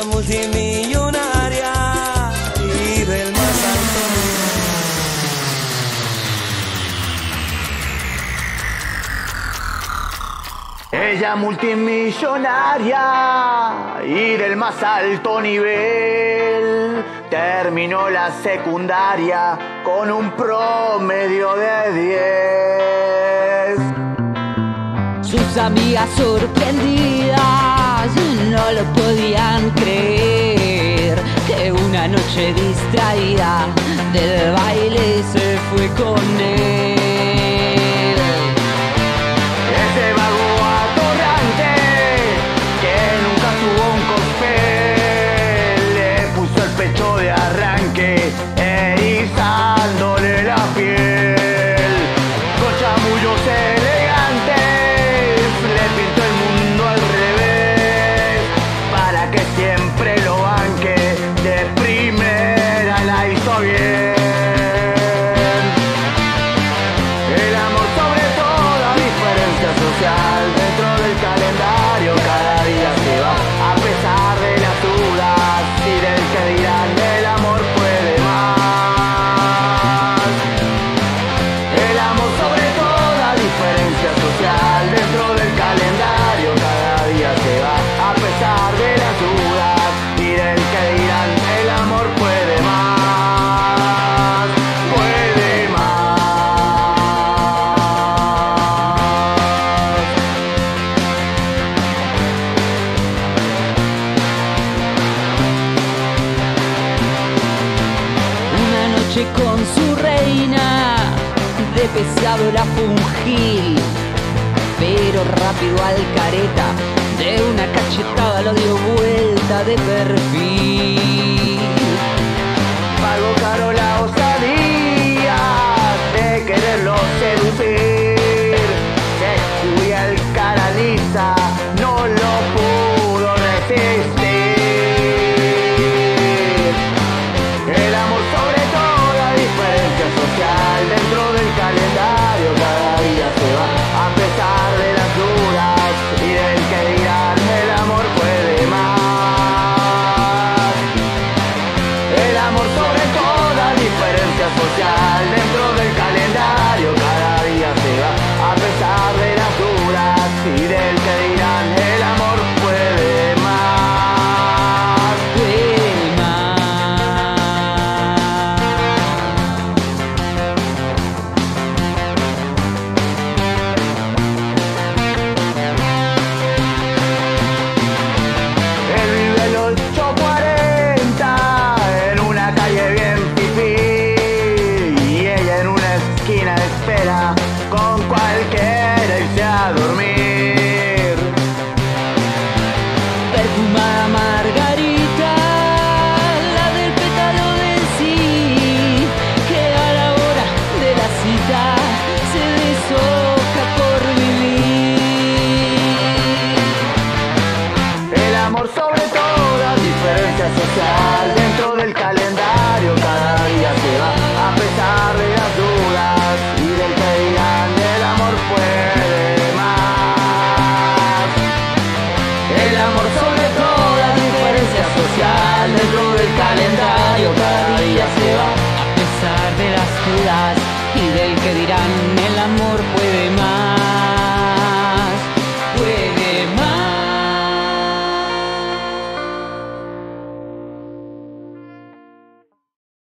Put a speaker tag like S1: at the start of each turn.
S1: Ella multimillonaria y del más alto.
S2: Ella multimillonaria y del más alto nivel. Terminó la secundaria con un promedio de 10.
S3: Sus amigas sorprendidas no lo podían creer, que una noche distraída del baile se fue con él.
S2: Ese vago atorrante que nunca tuvo un cospel le puso el pecho de arranque, erizándole la piel. Con chamullos elegantes le pintó el mundo al revés, para que siempre lo banque, de primera la hizo bien. El amor sobre toda diferencia social, dentro del calendario cada día se va, a pesar de las dudas y del que dirán, el amor puede más. El amor sobre toda diferencia social, dentro del calendario cada día se va, a pesar de las dudas y del que dirán, el amor puede más, puede más.
S3: Una noche con su reina, de pesado la fungil, pero rápido al careta, de una cachetada lo dio vuelta de perfil.
S2: Pagó caro la osadía de quererlo seducir. Se escurría el cara lisa, no lo pudo resistir. El amor sobre toda diferencia social, dentro del calendario cada día se va, a pesar de las dudas y del que dirán, el amor puede más. El amor sobre toda diferencia social, dentro del calendario cada día se va, a pesar de las dudas y del que dirán, el amor puede más.
S3: Puede más.
S2: Él vive el 840 en una calle bien fifí, y ella en una esquina espera con cualquiera irse a dormir.
S3: Perfumada margarita, la del pétalo de sí, que a la hora de la cita se deshoja por vivir.
S2: El amor sobre toda diferencia social, dentro del calendario cada día se va, a pesar de las dudas y del que dirán, el amor puede más. El amor sobre